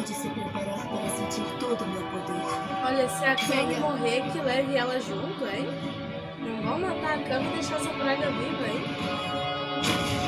pode se preparar para sentir todo o meu poder. Olha, se a Kang morrer, que leve ela junto, hein? Não vão matar a Kami e deixar essa praga viva, hein?